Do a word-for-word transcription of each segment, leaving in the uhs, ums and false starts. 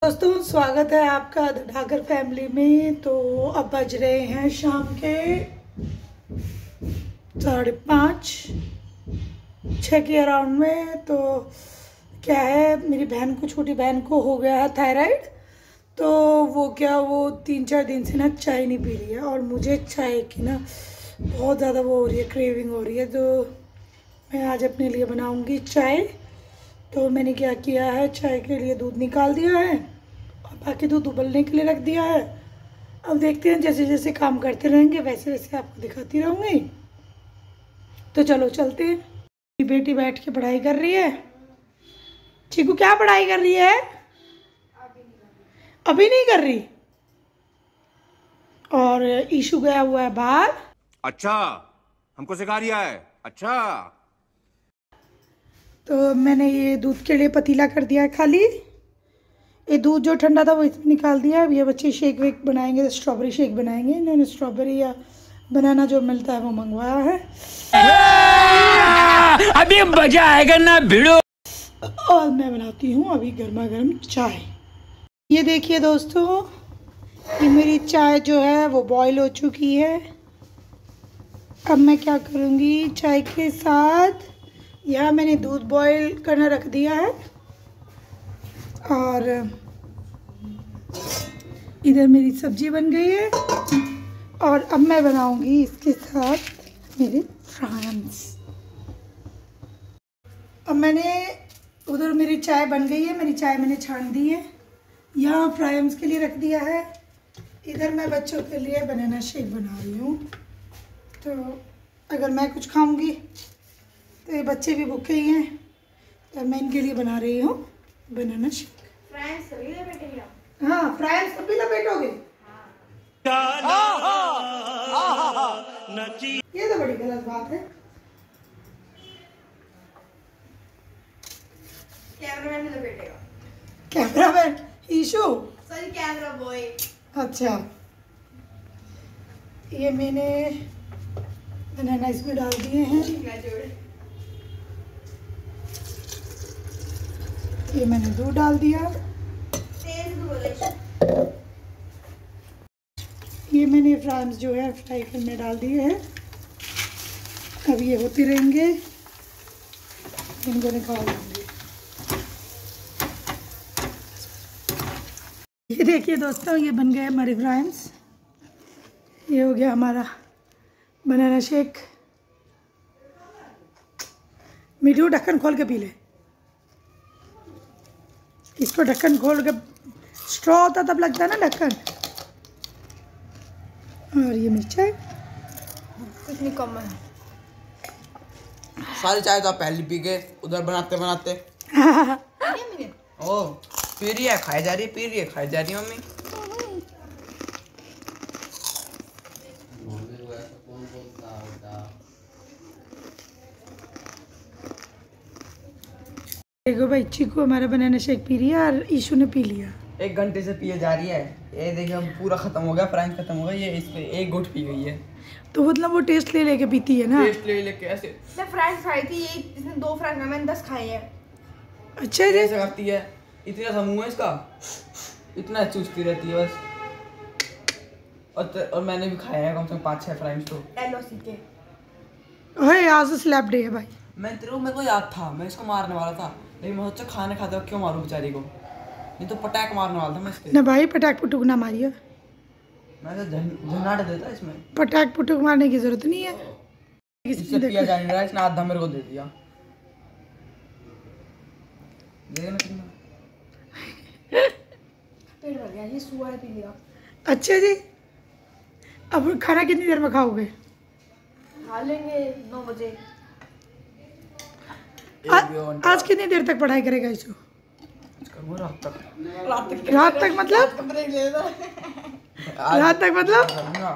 दोस्तों स्वागत है आपका द ढाकर फैमिली में। तो अब बज रहे हैं शाम के साढ़े पाँच छः के अराउंड में। तो क्या है, मेरी बहन को छोटी बहन को हो गया है थायराइड। तो वो क्या वो तीन चार दिन से ना चाय नहीं पी रही है और मुझे चाय की ना बहुत ज़्यादा वो हो रही है, क्रेविंग हो रही है। तो मैं आज अपने लिए बनाऊंगी चाय। तो मैंने क्या किया है, चाय के लिए दूध निकाल दिया है और बाकी दूध उबलने के लिए रख दिया है। अब देखते हैं, जैसे जैसे काम करते रहेंगे वैसे वैसे आपको दिखाती रहूँगी। तो चलो चलते हैं। मेरी बेटी बैठ के पढ़ाई कर रही है। चीकू क्या पढ़ाई कर रही है? अभी नहीं कर रही। और ईशु गया हुआ है बाहर। अच्छा, हमको सिखा रिया है। अच्छा, तो मैंने ये दूध के लिए पतीला कर दिया है खाली। ये दूध जो ठंडा था वो इसमें निकाल दिया। अब ये बच्चे शेक वेक बनाएंगे, स्ट्रॉबेरी शेक बनाएंगे। इन्होंने स्ट्रॉबेरी या बनाना जो मिलता है वो मंगवाया है। अभी मजा आएगा ना भिड़ो। और मैं बनाती हूँ अभी गर्मा गर्म चाय। ये देखिए दोस्तों, ये मेरी चाय जो है वो बॉईल हो चुकी है। अब मैं क्या करूँगी, चाय के साथ यहाँ मैंने दूध बॉईल करना रख दिया है और इधर मेरी सब्जी बन गई है। और अब मैं बनाऊँगी इसके साथ मेरे फ्रांस। अब मैंने उधर मेरी चाय बन गई है, मेरी चाय मैंने छान दी है। यहाँ फ्राइम्स के लिए रख दिया है। इधर मैं बच्चों के लिए बनाना शेक बना रही हूँ। तो अगर मैं कुछ खाऊंगी तो ये बच्चे भी भूखे ही हैं, तो मैं इनके लिए बना रही हूँ बनाना शेक। फ्राइम्स सभी लपेटेंगे? हाँ, फ्राइम्स सभी लपेटोगे? ये तो बड़ी गलत बात है। कैमरामैन भी लपेटेगा। Cameraman Ishu? Sorry, camera boy. अच्छा, ये मैंने बनाना इसमें डाल दिए हैं। ये मैंने दूध डाल दिया। ये मैंने फ्राइम्स जो है फ्राई करने डाल दिए हैं। अब ये होते रहेंगे, इनको निकाल देंगे। ये देखिए दोस्तों, ये बन गए हमारे फ्राइम्स। ये हो गया हमारा बनाना शेक। मिठू ढक्कन खोल के पी ले। इसको ढक्कन खोल के, स्ट्रॉ होता तब लगता है ना ढक्कन। और ये मिर्चाई कितनी कम है। सारी चाय तो आप पहले पी गए उधर बनाते बनाते। ओ पी रही है, खाई जा रही है, पी रही है, खाई जा रही है मम्मी। देखो भाई, चीकू हमारा बनाना शेक पी रही है और ईशु ने पी लिया। एक घंटे से पिए जा रही है। ये देखिए हम पूरा खत्म हो गया, फ्राइंस खत्म हो गया, ये इस पे एक घुट पी गई है। तो मतलब वो टेस्ट ले लेके पीती है ना। टेस्ट ले लेके ऐसे मैं फ्राइज खाई थी, ये इसने दो फ्राइज खाए, मैंने दस खाए हैं। अच्छा जी, ऐसे करती है। इतना सा मुंह है इसका, इतना चूसती रहती है बस। और त, और मैंने भी खाया है कम से कम पाँच छः फ्राइंस तो। एलओसी के ओए आज तो स्लैप डे है भाई। मैं तेरे को मेरे को याद था, मैं इसको मारने वाला था, लेकिन मैं सोचा खाने खाते वक्त क्यों मारूं बेचारी को। नहीं तो पटाख मारने वाला था मैं इसके। ना भाई, पटाख पुटुक ना मारिए। मैं तो झनाट देता इसमें। पटाख पुटुक मारने की जरूरत नहीं है। इससे पिया जा नहीं रहा, इसने आधा मेरे को दे दिया। देखना कितना पेट भर गया, ये सुअर पी लिया। अच्छा जी, अब खाना कितनी देर में खाओगे? खा लेंगे नौ बजे। आ, आज कितनी देर तक पढ़ाई करेगा ईशु? वो रात तक रात तक रात तक मतलब? रात तक मतलब?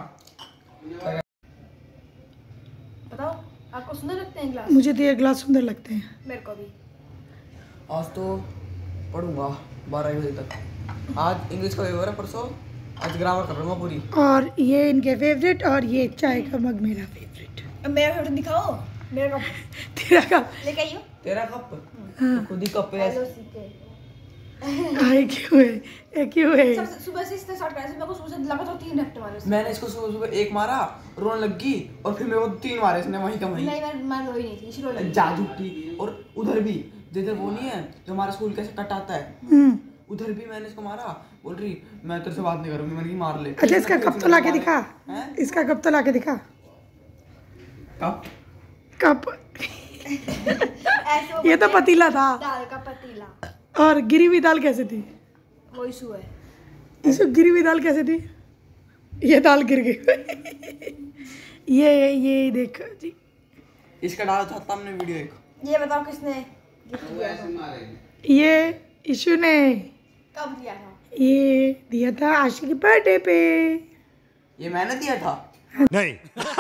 बताओ, आपको सुंदर लगते हैं ग्लास? मुझे तो ये ग्लास सुंदर लगते हैं। मेरे को भी। आज तो पढ़ूंगा बारह बजे तक। आज इंग्लिश का पेपर है, परसों आज ग्रामर कर लूँगा पूरी। और ये इनके फेवरेट, और ये चाय का मग मेरा फेवरेट। अब मेरा फेवरेट दिखाओ। मेरा कप तेरा कप लेके आइयो। तेरा कप हाँ। तो खुद ही कप है। एलओसी के आई क्यों है, ये क्यों है? सबसे सुबह से इसने स्टार्ट करा, मेरे को सुबह से लगातार तीन रट्टे मारे उसने। मैंने इसको सुबह सुबह एक मारा, रोने लगी, और फिर मेरे को तीन मारे इसने वहीं का वहीं। नहीं मैं मैं रोई नहीं थी, इसी रोई नहीं। जादू की। और उधर भी जिधर वो नहीं है जो हमारे स्कूल कैसे कट आता है, हम्म। उधर भी मैंने इसको मारा। बोल रही मैं तेरे से बात नहीं करूंगी, मैंने कहा मार ले। अच्छा इसका कप तो लाके दिखा, हैं? इसका कप तो लाके दिखा। कप कप ऐसे वो ये तो बोलते हैं, पतीला था। दाल का पतीला, और गिरी हुई दाल कैसे थी? वो इशू है। इसको गिरी हुई दाल कैसे थी? ये दाल गिर गई। ये ये देखो जी, इसका डाला था तब हमने वीडियो एक। ये बताओ किसने गिफ्ट दिया था? ये इशू ने कब दिया था? ये दिया था आशी के बर्थडे पे। ये मैंने दिया था। नहीं।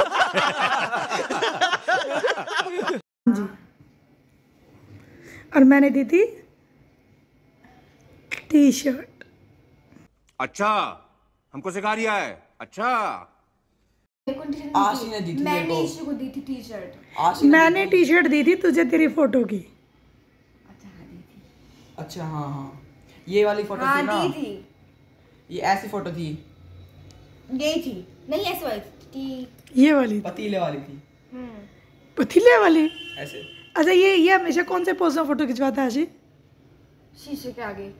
और मैंने दी थी टी शर्ट। अच्छा, हमको सिखा रिया है। अच्छा, कौन टी-शर्ट आशी ने दी थी मेरे मैंने को। इशू को दी थी टी शर्ट। आशी ने मैंने टी शर्ट दी थी तुझे तेरी फोटो की। अच्छा हाँ दी थी। अच्छा हाँ हाँ, ये वाली फोटो हाँ थी ना। दी थी, ये ऐसी फोटो थी, यही थी। नहीं ऐसे वाली थी। ये वाली पतीले वाली थी हम्म। पतीले वाली। ऐसे। अच्छा ये ये हमेशा कौन से पोज में फोटो खिंचवाता है आशी? शीशे के आगे।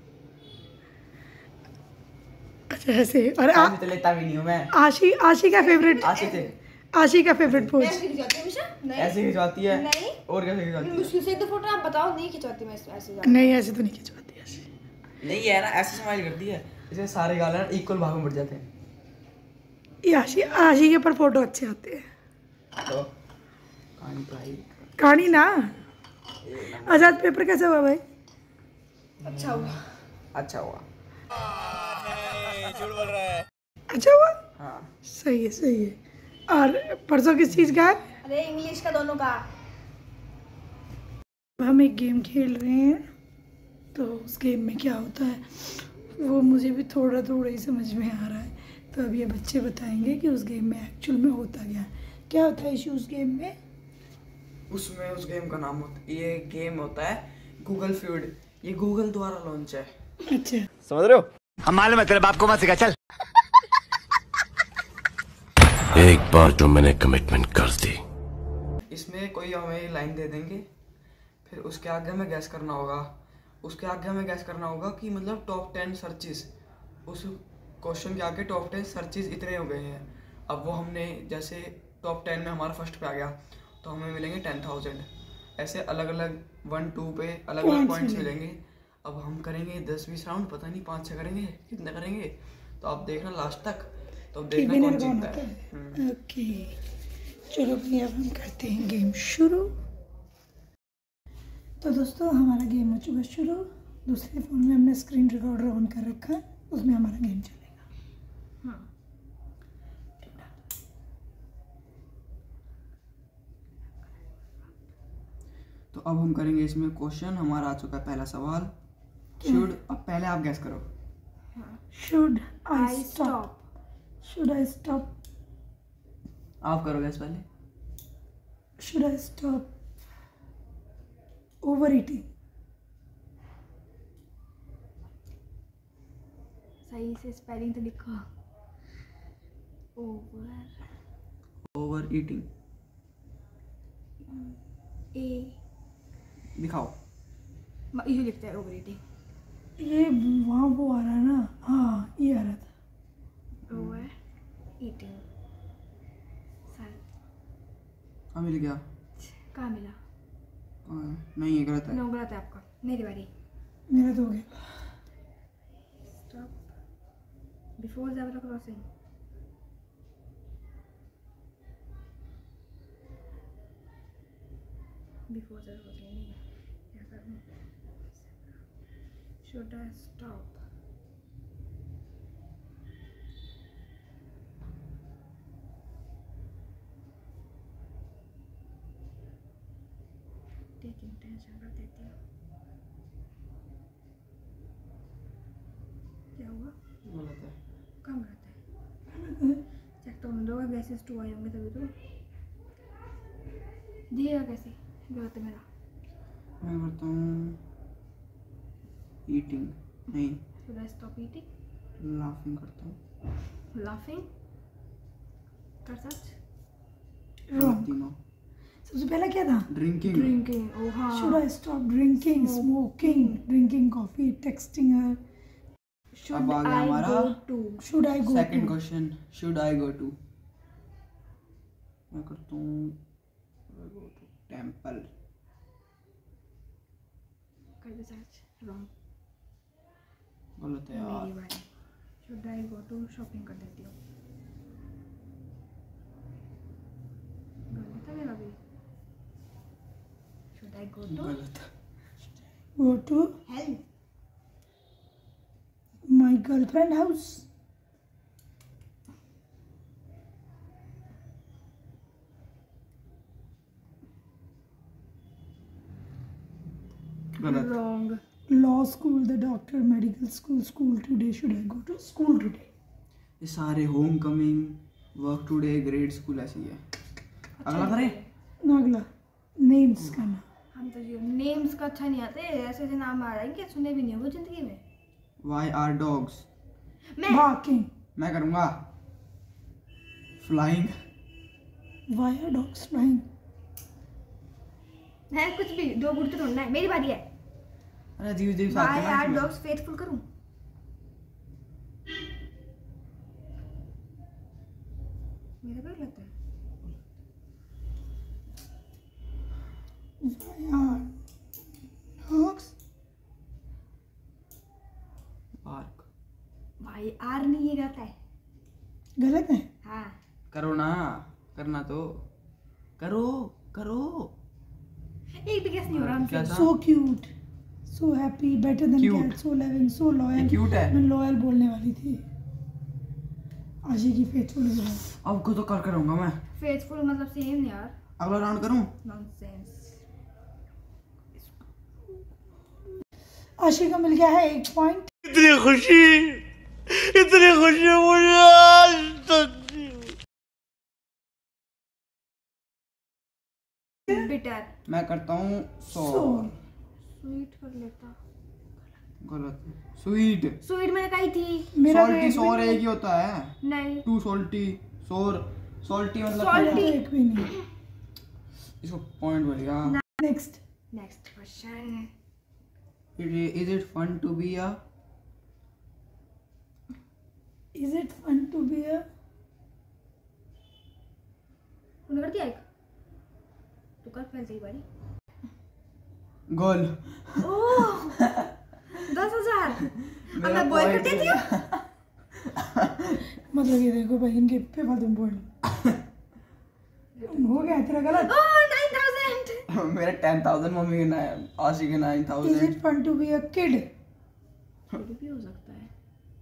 अच्छा ऐसे। और आ, ऐसे तो लेता भी नहीं हूँ मैं। आशी आशी का फेवरेट आशी से आशी का फेवरेट पोज। ऐसे खिंचवाती हूँ हमेशा? नहीं ऐसे खिंचवाती है। नहीं। और कैसे खिंचवाती है? मुश्किल से एक दो फोटो आप बताओ, नहीं खिंचवाती मैं ऐसे ऐसे। नहीं ऐसे तो नहीं खिंचवाती आशी। नहीं ये है ना, ऐसे स्माइल करती है, इसे सारे गाल ना इक्वल भाग में बढ़ जाते हैं। ये आशी आशी के ऊपर फोटो अच्छे आते हैं। तो कहानी पढ़ाई कहानी ना। आजाद पेपर कैसा हुआ भाई? अच्छा हुआ। अच्छा हुआ। अच्छा हुआ। हाँ सही है सही है। और परसों किस चीज़ का है? अरे इंग्लिश का दोनों का। हम एक गेम खेल रहे हैं, तो उस गेम में क्या होता है वो मुझे भी थोड़ा थोड़ा ही समझ में आ रहा है। तो अब ये बच्चे बताएंगे कि उस गेम में एक्चुअल में होता क्या है। क्या होता है इशू उस गेम में? उसमें उस गेम का नाम होता, ये गेम होता है गूगल फ्यूड। ये गूगल द्वारा लॉन्च है। अच्छा समझ रहे हो? हम मालूम है तेरे बाप को मत सिखा, चल। एक बार जो मैंने कमिटमेंट कर दी, इसमें कोई हमें लाइन दे देंगे, फिर उसके आगे हमें गैस करना होगा। उसके आगे हमें गैस करना होगा कि मतलब टॉप टेन सर्चेस, उस क्वेश्चन के आगे टॉप टेन सर्चेस इतने हो गए हैं। अब वो हमने जैसे टॉप टेन में हमारा फर्स्ट पे आ गया तो हमें मिलेंगे टेन थाउजेंड। ऐसे अलग अलग वन टू पे अलग अलग Points पॉइंट्स मिलेंगे। मिलेंगे। अब हम करेंगे दस बीस राउंड, पता नहीं पाँच छः करेंगे, कितने करेंगे तो आप देखना लास्ट तक, तो कि देखना विनर कौन कौन जीतता होता है। है। ओके चलो भैया अब हम करते हैं गेम शुरू। तो दोस्तों हमारा गेम हो चुका शुरू। दूसरे फ़ोन में हमने स्क्रीन रिकॉर्डर ऑन कर रखा है, उसमें हमारा गेम चलेगा। हाँ। तो अब हम करेंगे इसमें क्वेश्चन। हमारा आ चुका है पहला सवाल। शुड, अब पहले आप गैस करो। Should I I stop? Stop. Should I stop? आप करो गैस पहले। Should I stop over eating? सही से स्पेलिंग तो लिखो। ओवर ओवर ईटिंग ए दिखाओ। ये लिखते हैं ओवर ईटिंग। ये वहाँ वो आ रहा है ना, हाँ ये आ रहा था। Over eating. सर हाँ मिल गया। कहाँ मिला? हाँ, नहीं ये गलत है। नो गलत है आपका। मेरी बारी। मेरा तो हो गया। Stop before zebra crossing. Before zebra crossing नहीं क्या करूँ? Should I stop? Taking tension कर देती हूँ। क्या हुआ? गलत है। कहाँ गलत है? चेक तो दो गैसेस टू आए होंगे तभी तो दिएगा कैसे? गलत है मेरा। मैं करता हूँ ईटिंग नहीं, Should I stop eating? Laughing करता हूँ। Laughing? कर सच? Wrong. तीनों। सबसे पहला क्या था? ड्रिंकिंग। Drinking. Oh हाँ. Should I stop drinking, smoking, drinking coffee, texting her? Should अब आ गया I हमारा go to? Should I go second to? Question, should I go to. मैं करता हूँ टेम्पल। कर दे सच। Wrong. गलत है यार। मेरी बारी। Should I go to? Shopping कर देती हूँ। गलत है मेरा भी। Should I go to? गलत। Go to Hell. my girlfriend house. गलत। Wrong. Law school, the doctor, medical school, school today. Should I go to school today? ये सारे home coming, work today, grade school ऐसी है। अगला करें? अगला names का नाम। हम तो ये नेम्स का अच्छा नहीं आते, ऐसे ऐसे नाम आ रहे हैं कि सुने भी नहीं हो जिंदगी में। Why are dogs? मैं Barking. मैं करूँगा flying. Why are dogs flying? है कुछ भी, दो उड़ते ढूंढना है। मेरी बारी है। अरे अजीब अजीब सा Why आते हैं are ना इसमें। dogs faithful करूं? मेरा भी लगता है। Why are dogs? Park. Why are नहीं, ये गलत है। गलत है। हाँ। करो ना, करना तो करो करो। एक भी गेस नहीं हो रहा क्या हमसे। था? So cute, so happy, better than Cute. cat, so loving, so loyal. ये cute है। मैं loyal बोलने वाली थी। आशिकी faithful भी है। अब को तो कर करूँगा मैं। फेथफुल मतलब सेम यार। अगला राउंड करूँ? नॉनसेंस। आशिका मिल गया है एक पॉइंट। इतनी खुशी, इतनी खुशी मुझे आज तक बिटर। मैं करता हूँ सॉर। Sour. स्वीट कर लेता। गलत। स्वीट। स्वीट मैंने कही थी। मेरा सॉल्टी एक सॉर भी एक ही होता है। नहीं। टू सॉल्टी, सोर, सॉल्टी मतलब Salty. मेरा एक भी नहीं। इसको पॉइंट बढ़िया। Next. Next question. Is it fun to be a? Is it fun to be a? तूने कर दिया एक? तू कर पहले तेरी बारी। गर्ल। ओह दस हजार। अब मेरा मैं बॉय कर point देती है। हूँ। मतलब ये देखो भाई इनके पे फालतू पॉइंट हो गया तेरा गलत। Oh nine thousand. मेरा टेन थाउजेंड, मम्मी के नाइन, आशी के nine Is thousand. it fun to be a kid? कुछ भी हो सकता है।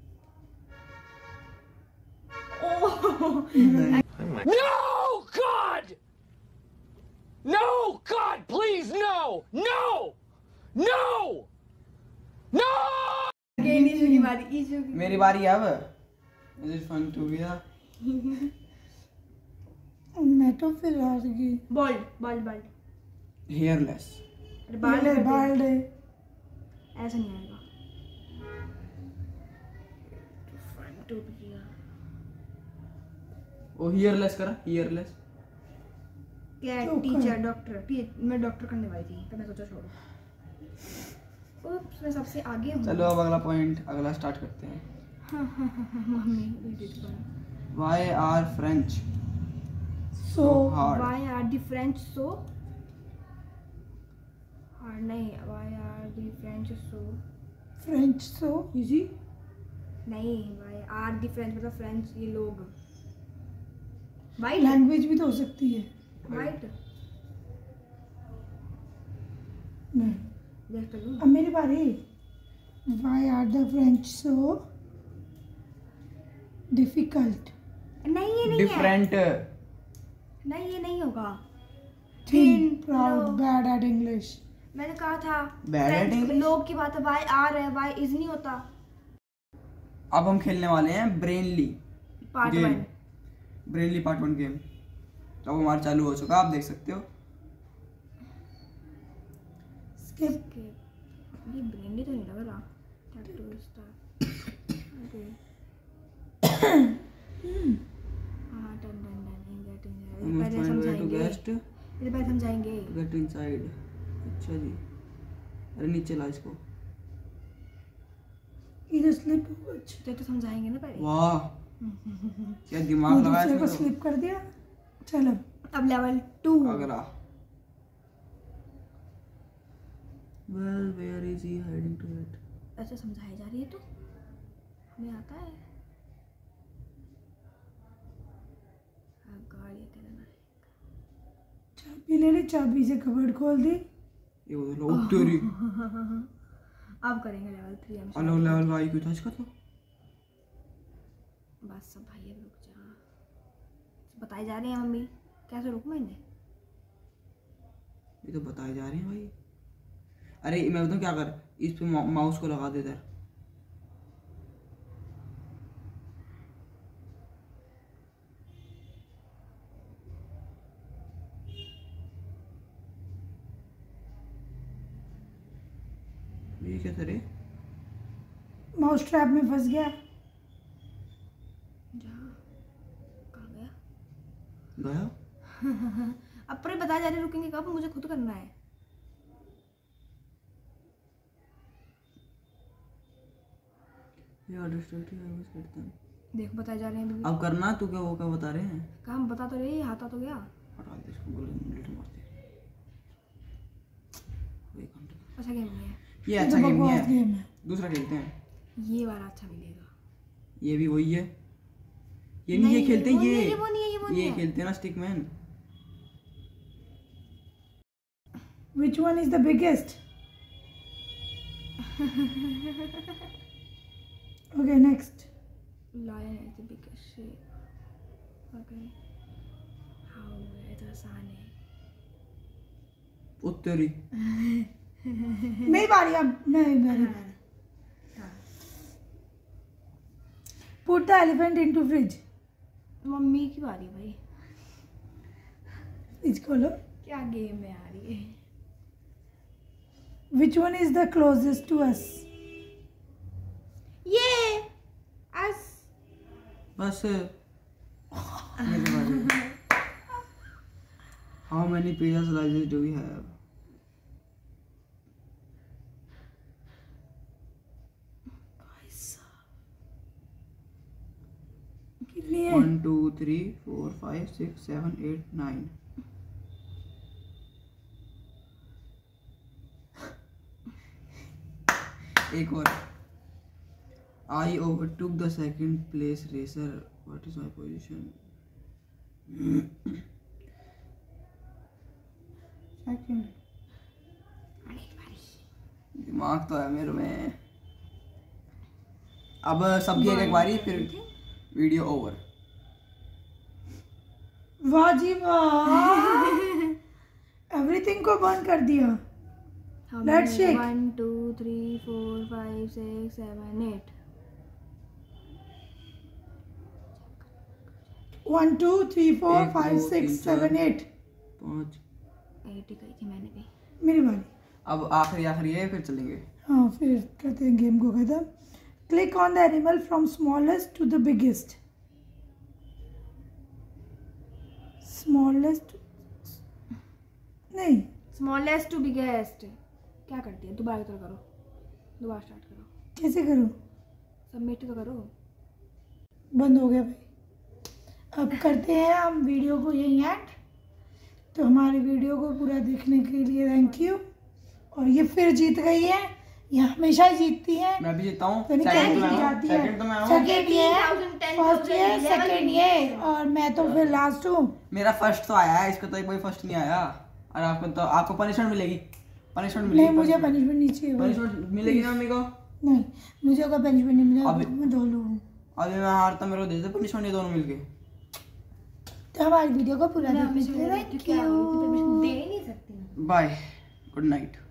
Oh No, God! No, God, please, no! No! No! No! Again Ishu की बारी। ईशू की। मेरी बारी है अब। Is it fun to be a? मैं तो फिर हार गई। Bald bald bald. हेयरलेस। अरे बाल बाल कर दे। बाल है। ऐसा नहीं आएगा। फन टू बी ओ हेयरलेस करा, हेयरलेस। क्या Joker. टीचर डॉक्टर टी मैं डॉक्टर करने वाली थी तो मैं सोचा छोड़ो। उप्स मैं सबसे आगे हूँ। चलो अब अगला पॉइंट, अगला स्टार्ट करते हैं। मम्मी एडिट करो। Why are French So hard? Why are the French so hard? नहीं, why are the French so French so easy. नहीं, why are the French मतलब French ये लोग white लैंग्वेज भी तो हो सकती है। white नहीं। देख कर लूँ। अब मेरी बारी। Why are the French so difficult? नहीं ये नहीं है। डिफरेंट। नहीं ये नहीं होगा। Thin, Thin, proud, low. bad at English. मैंने कहा था Bad at French English? लोग की बात है। why are है why is नहीं होता। अब हम खेलने वाले हैं brainly part game. One. Brainly part one game. तो अब हमारा चालू हो चुका, आप देख सकते हो। Skip. ये ब्रेंडी तो नहीं लग रहा। to start. Okay. हाँ done done done getting there. You must पहले find way to समझाएंगे. guest इधर पहले समझाएंगे. get inside. अच्छा जी, अरे नीचे ला इसको. इधर स्लिप अच्छा तो तो समझाएंगे ना पहले. वाह क्या दिमाग लगाया दूसरे को इसने स्लिप कर दिया. चलो अब लेवल टू. तो. Agra. Well, where is he hiding to it? ऐसे समझाई जा रही है तो हमें आता है. अब गाड़ी करना है. चाबी ले ली, चाबी से कबर्ड खोल दी. ये वो लोग तेरी अब करेंगे लेवल थ्री. हम अलग लेवल का आई क्यों था इसका तो. बस सब भाई अब रुक जा. बताए जा रहे हैं मम्मी. कैसे रुक मैंने. ये तो बताए जा रहे हैं भाई. अरे मैं बताऊँ क्या कर, इस पे मा, माउस को लगा दे इधर. ये क्या करे. माउस ट्रैप में फंस गया. जा कहाँ गया. गया. अब पर बताया जा रहे रुकेंगे कब. मुझे खुद करना है. ये डिस्ट्रक्टिव है बस करते हैं. देखो बताए जा रहे हैं. अब करना तू क्या वो क्या बता रहे हैं. काम बता तो रही. हाथा तो गया. हटा दे इसको, बोल डिलीट मार दे. वही काम तो. अच्छा गेम नहीं है. ये अच्छा गेम नहीं बकवास है. गेम है. दूसरा खेलते हैं. ये वाला अच्छा मिलेगा. ये भी वही है. ये नहीं, ये खेलते हैं. वो नहीं है, ये ये वो नहीं है, ये वो नहीं ये है. खेलते हैं ना stick man. Which one is the biggest? Okay, next. Lion is the biggest shape. Okay. How is the sun? उत्तरी. मेरी बारी अब. नहीं मेरी बारी. Put the elephant into fridge. Mummy की बारी भाई. फ्रिज खोलो. क्या गेम में आ रही है. Which one is the closest to us? ये अस. बस मेरी बारी. How many pizza slices do we have? कितनी है? One, two, three, four, five, six, seven, eight, nine. एक और. I overtook the second place racer. What is my position? Second. दिमाग तो है मेरे में. अब सबकी एक एक बारी, फिर वीडियो ओवर. वाह जी वाह. एवरीथिंग को बंद कर दिया. Let's shake. One, two, three, four, five, six, seven, eight. One, two, three, four, एक, five, दो, six, तीन, seven, चार. eight. पाँच. एट ही कही थी मैंने भी. मेरी बारी. अब आखिरी आखिरी है, फिर चलेंगे. हाँ फिर करते हैं गेम को खत्म. Click on the animal from smallest to the biggest. Smallest. नहीं. Smallest to biggest. क्या करती है. दोबारा तो करो. दोबारा स्टार्ट करो. कैसे करूँ? सबमिट तो करो. बंद हो गया भाई. अब करते हैं हम वीडियो को यहीं एंड. तो हमारी वीडियो को पूरा देखने के लिए थैंक यू. और ये फिर जीत गई है. ये हमेशा ही जीतती है. मैं भी जीता हूँ. तो नहीं सेकंड कैसे तो मैं जाती हूँ. है. सेकंड तो मैं हूँ. सेकंड ये फर्स्ट ये सेकंड ये और मैं तो फिर लास्ट हूँ. मेरा फर्स्ट तो आया है, इसका तो एक बार फर्स्ट नहीं आया. और आपको तो आपको पनिशमेंट मिलेगी. पनिशमेंट नहीं मिलेगी. मुझे पनिशमेंट नहीं चाहिए. पनिशमेंट मिलेगी ना मम्मी को. नहीं मुझे कोई पनिशमेंट नहीं मिला. अभी- मैं दो लोग हूँ. अभी मैं हारता, मेरे को दे दे पनिशमेंट, ये दोनों मिलके. तो हमारी वीडियो को पूरा मैं देखने हमेशा के लिए बोलती थैंक हूँ, क्या यू. परमिशन दे ही नहीं सकती. बाय. Good night.